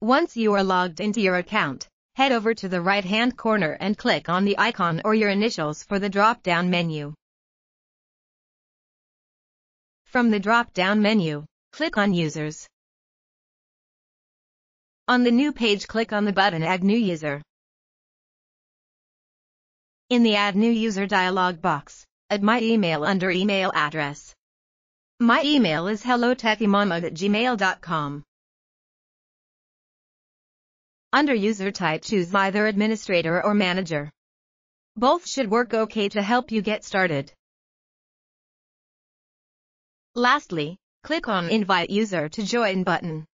Once you are logged into your account, head over to the right-hand corner and click on the icon or your initials for the drop-down menu. From the drop-down menu, click on Users. On the new page, click on the button Add New User. In the Add New User dialog box, add my email under email address. My email is hellotechymama@gmail.com. Under user type, choose either administrator or manager. Both should work okay to help you get started. Lastly, click on Invite User to Join button.